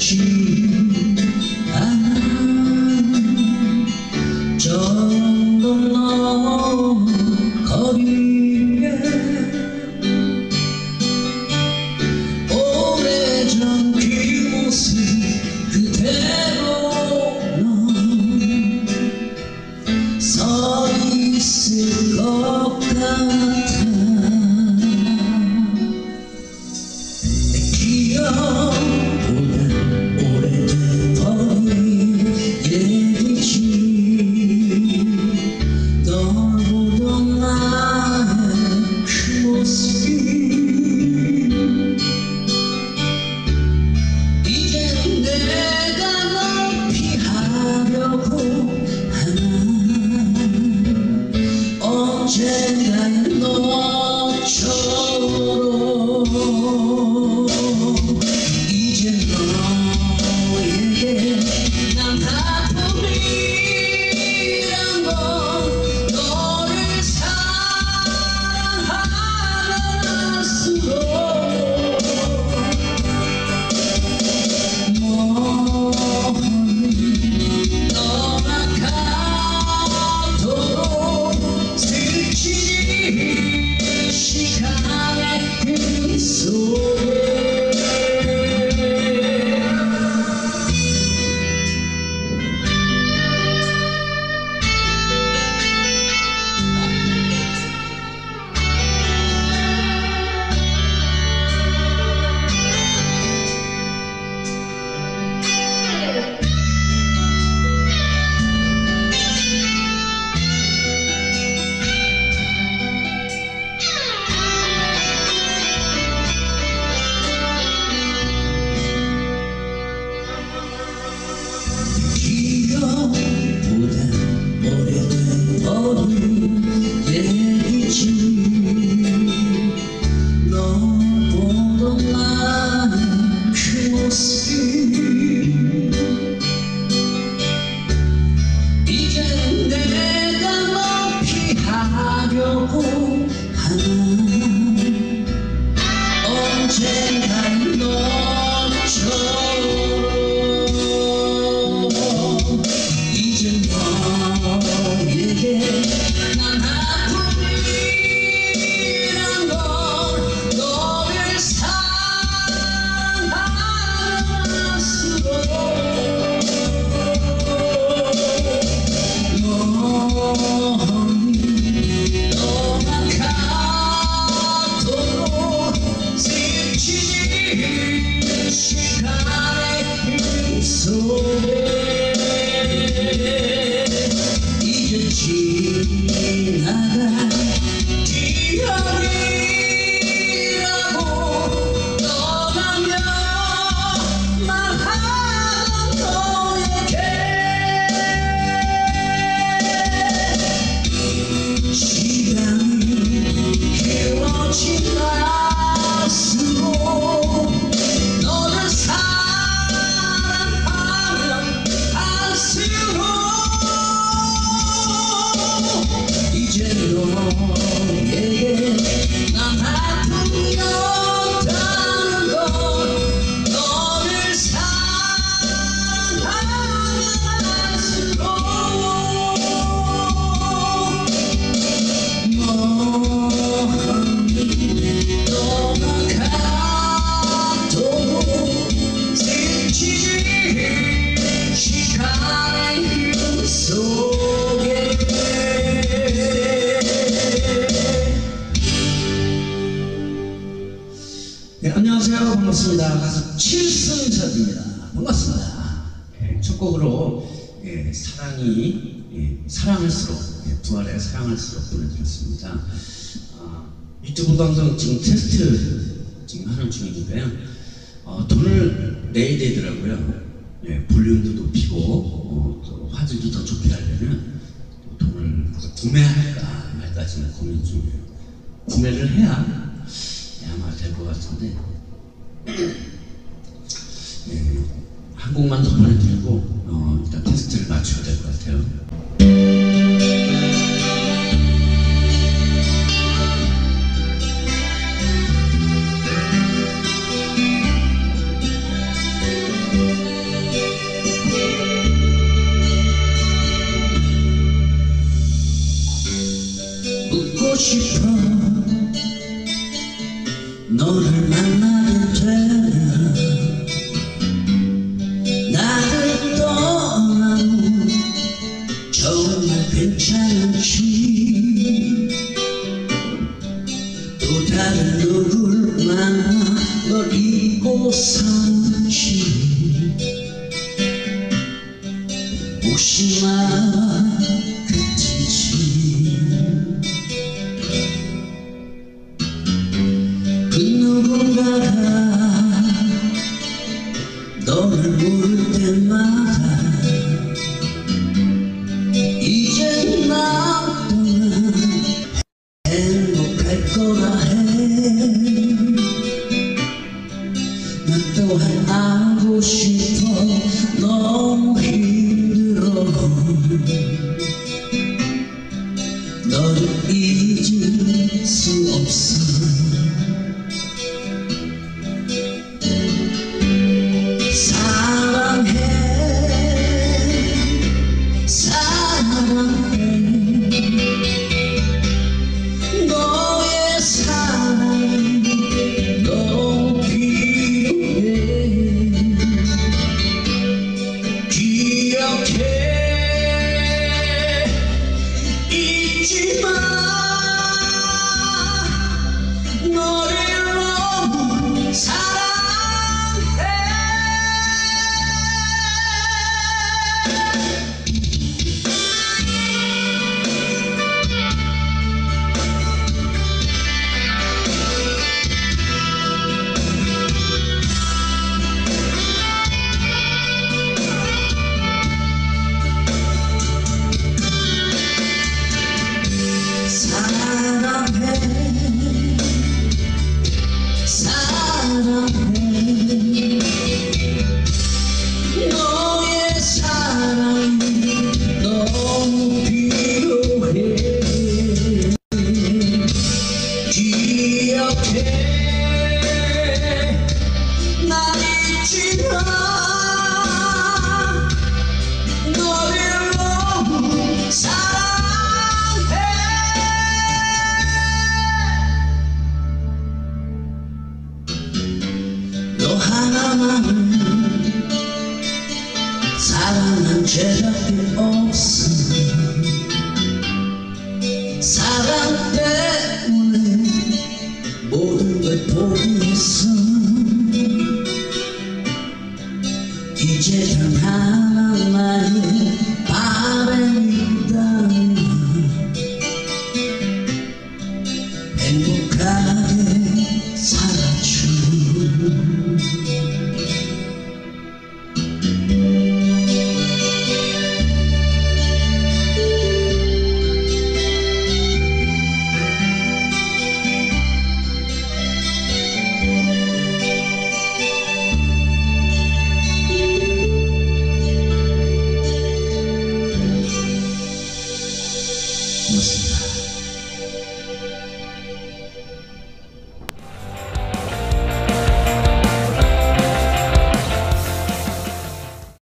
같지 않아. 정도 넘어 거리에 오래전 그 모습 그대로 넌 서 있을 것 같아. 내 기억보다 오래된 어린 얘기지. 널 보던 나의 그 모습이 이젠 내가 널 피하려고 하나. 언젠간 너처럼 이제 너에게 난 하품이란 건 너를 사랑하면 할수록 멀리 떠나가도록 스치는 시간의 그 속에 기억보다 오래된 어린 얘기지. 널 보던 나의 그 모습이 이젠 내가 널 피하려고 하나. 언젠간 너처럼 이젠 너에게 난 하품이란 걸 너를 사랑할수록 멀리 떠나가도록 스치는 시간의 그 속에 이제 지나간 기억이라고 떠나며 말하던 너에게 시간이 길어진 갈수록 너를 사랑하면 할수록 이제 너에게 난 하품이었다는 걸 너를 사랑하면 할수록 멀리 떠나가도록 스치는 시간의 그 속에 네, 안녕하세요. 반갑습니다. 가수 칠승철입니다. 반갑습니다. 첫 곡으로 사랑이 사랑할수록 부활의 사랑할수록 보내드렸습니다. 유튜브 방송 지금 테스트 지금 하는 중인데요. 돈을 내야 되더라고요. 볼륨도 높이고 또 화질도 더 좋게 하려면 돈을 구매할까 말까 지금 고민 중이에요. 구매를 해야 아마 될 것 같은데 한 곡만 더 보내드리고 일단 테스트를 맞춰야 될 것 같아요. 혹시나 같은지 그 누군가가 너를 부를 때마다 이젠 나 또한 행복할 거라 해. 나 또한 알고 싶어. 너무 힘들어. 너를 잊을 수 없어. 사랑해 사랑해 너의 사랑이 너무 필요해. 기억해 잊지 마. 너를 너무 사랑해. 사랑해 너의 사랑이 너무 필요해. 기억해 날 잊지 마. 너를 너무 사랑해. 너 하나만은 사랑한 죄밖에 없어. 사랑 때문에 모든 걸 포기했어. 이제 단 하나